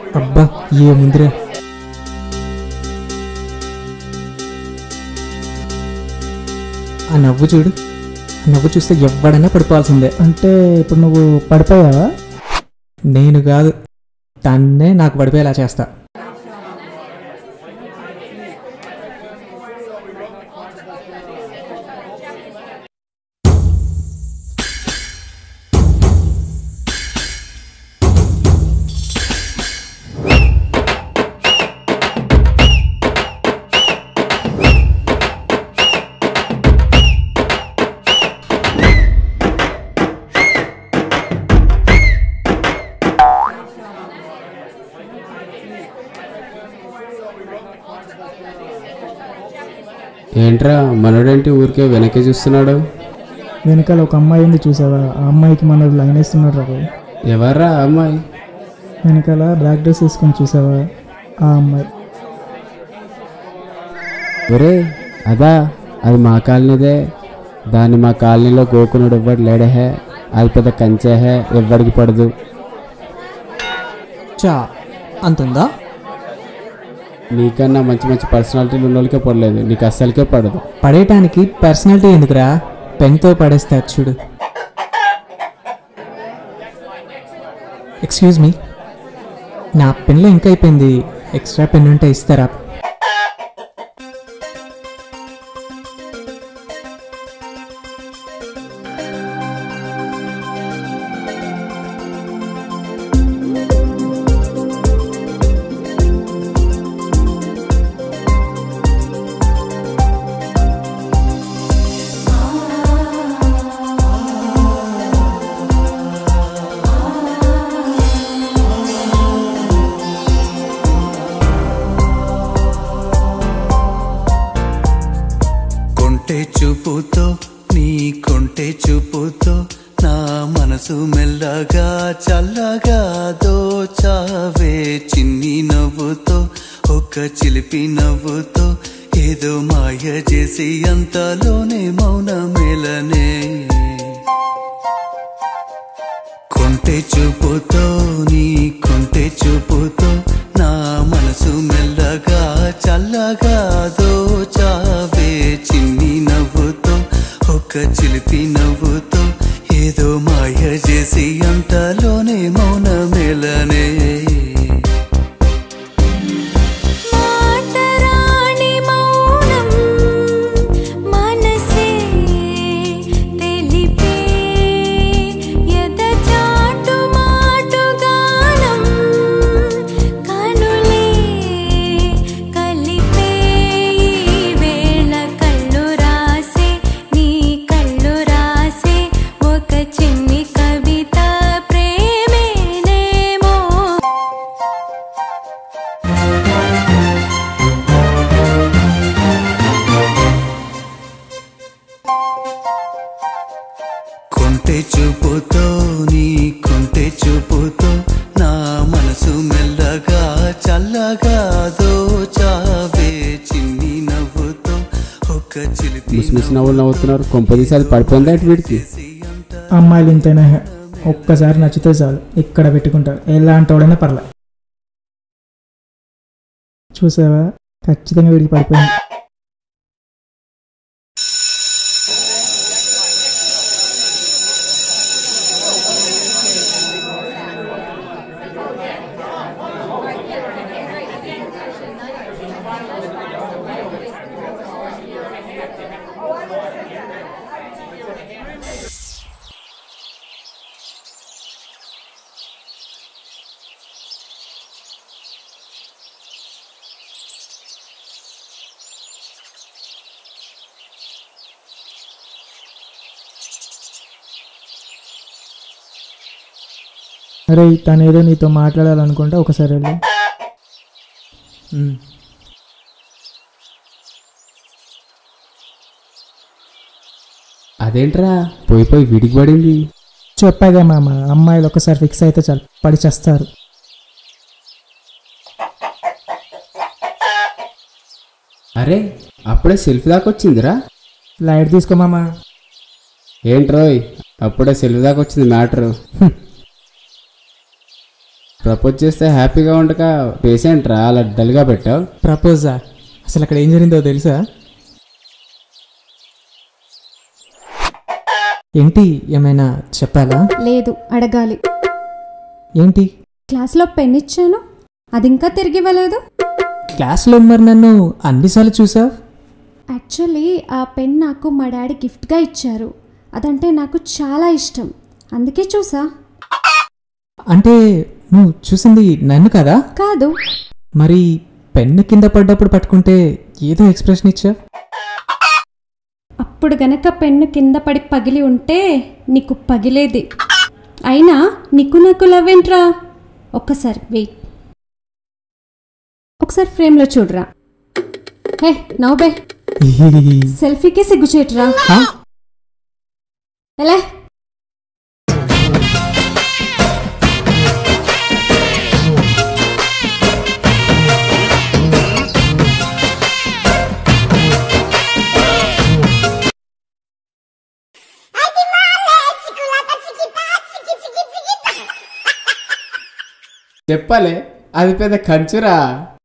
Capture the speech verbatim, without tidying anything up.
అబ్బా ఏముందిరా. ఆ నవ్వు చూడు, ఆ నవ్వు చూస్తే ఎవడైనా పడిపోవాల్సిందే. అంటే ఇప్పుడు నువ్వు పడిపోయావా? నేను కాదు, తన్నే నాకు పడిపోయేలా చేస్తా. ఏంట్రా మనోడేంటి ఊరికే వెనక్కి చూస్తున్నాడు? వెనకాల ఒక అమ్మాయి ఉంది చూసావా? ఆ అమ్మాయికి మనోడు లైన్ వేస్తున్నాడు రా. ఎవర్రా అమ్మాయి? వెనకాల బ్లాక్ డ్రెస్ వేసుకొని చూసావా? ఆ అమ్మాయి. ఒరే అదా, అది మా కాలనీదే. దాన్ని మా కాలనీలో గోకునుడు ఎవ్వడు లేడహే. అది పెద్ద కంచేహే, ఎవ్వడికి పడదు. చా అంతుందా? నీకన్నా మంచి మంచి పర్సనాలిటీలు ఉన్న వాళ్ళకే పడలేదు, నీకు అస్సలకే పడదు. పడేయటానికి పర్సనాలిటీ ఎందుకురా, పెన్తో పడేస్తారు చూడు. ఎక్స్క్యూజ్ మీ, నా పెన్లో ఇంకా అయిపోయింది, ఎక్స్ట్రా పెన్ ఉంటే ఇస్తారా? చూపుతో నీ కొంటె చూపుతో నా మనసు మెల్లగా చల్లగా దోచావే. చిన్ని నవ్వుతో ఒక చిలిపి నవ్వుతో ఏదో మాయ చేసి అంతలోనే మౌన మేలనే. కొంటె చూపుతో నీ కొంటె చూపుతో నా మనసు మెల్లగా చల్లగా దోచావే. చిన్ని నవ్వుతో ఒక చిలిపి నవ్వుతో ఏదో మాయ చేసి అంతలోనే మౌన మేలనే. కొంటె చూపుతో నీ కొంటె చూపుతో నా మనసు మెల్లగా చల్లగా దోచావే. చిన్ని నవ్వుతో ఒక చిలిపి మిస్ నవ్వులు నవ్వుతున్నారు, కొంపదీసి అది పడిపోయిందా వీడికి? అమ్మాయిలు ఇంతేనా, ఒక్కసారి నచ్చితే చాలు ఇక్కడ పెట్టుకుంటారు, ఎలాంటి వాడైనా పర్లే. చూసావా, ఖచ్చితంగా వీడికి పడిపోయింది. అరే తను ఏదో నీతో మాట్లాడాలనుకుంటా, ఒకసారి వెళ్ళి. అదేంట్రా పోయి పోయి వీడికి పడింది? చెప్పాగా మామ, అమ్మాయిలు ఒకసారి ఫిక్స్ అయితే చాలు పడి చేస్తారు. అరే అప్పుడే సెల్ఫీ దాకా వచ్చిందిరా. లైట్ తీసుకో మామ. ఏంట్రోయ్ అప్పుడే సెల్ఫీ దాకా వచ్చింది మ్యాటరు. ప్రపోజ్ చేస్తే హ్యాపీగా ఉండక పేషెంట్ రా అలా డల్గా పెట్టావు. ప్రపోజా? అసలు అక్కడ ఏం జరిగిందో తెలుసా? ఏంటి, ఏమైనా చెప్పాలా? లేదు, అడగాలి. ఏంటి? క్లాస్లో పెన్ ఇచ్చాను, అది ఇంకా తిరిగి ఇవ్వలేదు. క్లాస్లో మరి నన్ను అన్నిసార్లు చూసావు. యాక్చువల్లీ ఆ పెన్ నాకు మా డాడీ గిఫ్ట్గా ఇచ్చారు. అదంటే నాకు చాలా ఇష్టం, అందుకే చూసా. అంటే నువ్వు చూసింది నన్ను కదా? కాదు. మరి పెన్ను కింద పడ్డప్పుడు పట్టుకుంటే ఏదో ఎక్స్ప్రెషన్ ఇచ్చావు. అప్పుడు గనక పెన్ను కింద పడి పగిలి ఉంటే నీకు పగిలేది. అయినా నీకు నాకు లవ్ ఏంట్రా? ఒక్కసారి వెయిట్, ఒకసారి ఫ్రేమ్లో చూడరా. హే నవ్వే, సెల్ఫీకే సిగ్గుచేట్రా. ఎలా? చెప్పాలి, అది పెద్ద కంచురా.